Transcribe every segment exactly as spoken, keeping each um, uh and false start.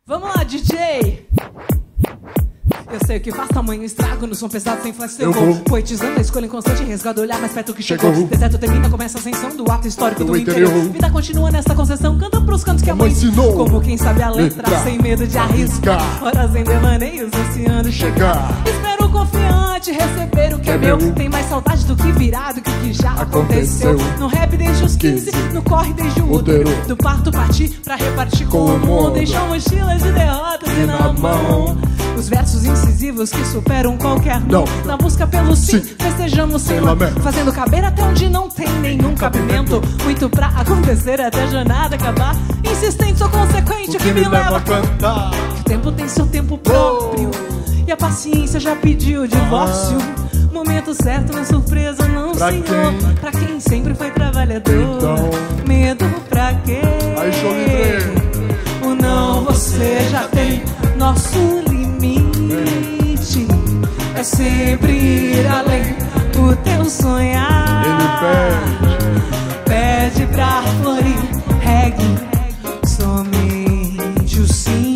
Vamos lá, D J! Eu sei o que faz tamanho estrago no som pesado sem flash eu vou poetizando a escolha inconstante, resgado olhar mais perto que chegou. chegou. Deserto termina, começa a ascensão do ato histórico do, do interior. interior. Vida continua nessa concessão, canta pros cantos que a mãe ensinou. Como quem sabe a letra, letra. sem medo de arriscar. Horas em devaneios, ansiando chegar. Espero confiante receber o que é, é meu. meu. Tem mais saudade do que virado, que o que já aconteceu. aconteceu. No rap desde os quinze, no corre desde o útero. Do parto partir pra repartir com, com o mundo. Deixou mochilas de derrotas e, e na mão. Os versos incisivos que superam qualquer não. Na busca pelo sim, sim. festejamos sem lamento. Fazendo caber até onde não tem nenhum cabimento. Muito pra acontecer até a jornada acabar. Insistente ou consequente, o que, que me leva a cantar. Que o tempo tem seu tempo próprio oh. E a paciência já pediu o divórcio. ah. Momento certo, não surpresa, não pra senhor quem? Pra quem sempre foi trabalhador. Então... Medo pra quê? Aí, show livre. O não você já tem. Nosso limite é sempre ir além. O teu sonhar ele pede, pede pra florir. Reggae, somente o sim.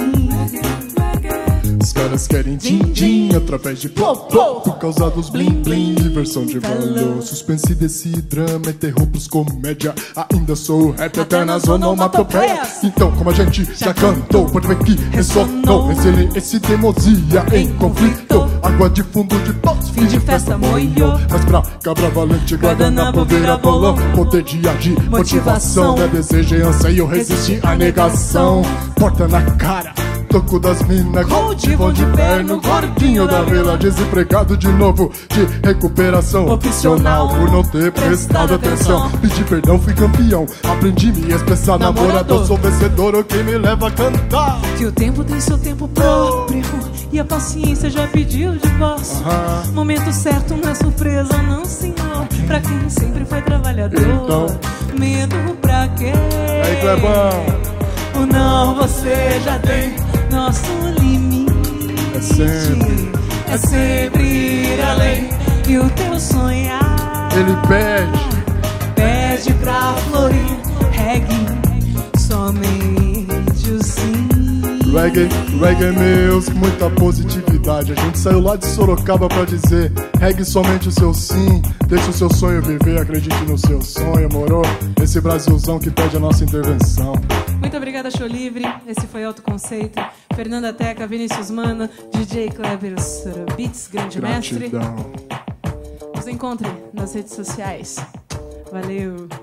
Os caras querem din-din através de pop-pop por causa dos blim-blim. Diversão de valor, suspense desse drama é terror pros comédia. Ainda sou o rap até nas onomatopeias. Então, como a gente já cantou, pode ver que ressonou. Resiliência e teimosia em conflito. Água de fundo de poço, fim de festa moiô. Mas pra cabra valente, guardanapo vira bolão. Poder de agir, motivação é desejo e anseio, resistir à negação. Porta na cara, toco das minas, cultivam de perno, gordinho da vila, desempregado de novo, de recuperação opcional por não ter prestado atenção. Pedi perdão, fui campeão, aprendi me expressar, namorador, sou vencedor, o que me leva a cantar. Que o tempo tem seu tempo próprio e a paciência já pediu o divórcio. uh-huh. Momento certo não é surpresa, não senhor. Pra quem sempre foi trabalhador. Então... Medo pra quê? Aí, Clebão. O não você já tem. Nosso limite é sempre, é sempre ir além. E o teu sonhar ele pede, pede pra florir. Reggae, somente o sim. Reggae, reggae music, muita positividade. A gente saiu lá de Sorocaba pra dizer: reggae somente o seu sim. Deixa o seu sonho viver, acredite no seu sonho, morou? Esse Brasilzão que pede a nossa intervenção. Muito obrigada, Show Livre. Esse foi Autoconceito. Fernanda Teca, Vinícius Mano, D J Kleber Beats, grande Gratidão. mestre. Nos encontre nas redes sociais. Valeu.